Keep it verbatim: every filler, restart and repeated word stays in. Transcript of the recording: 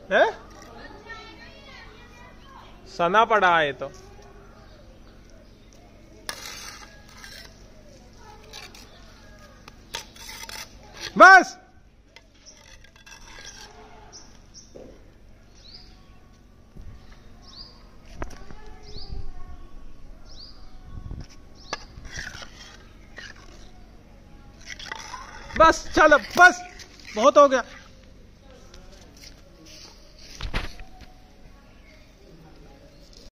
है? सना पड़ा है तो। बस बस चल, बस बहुत हो गया।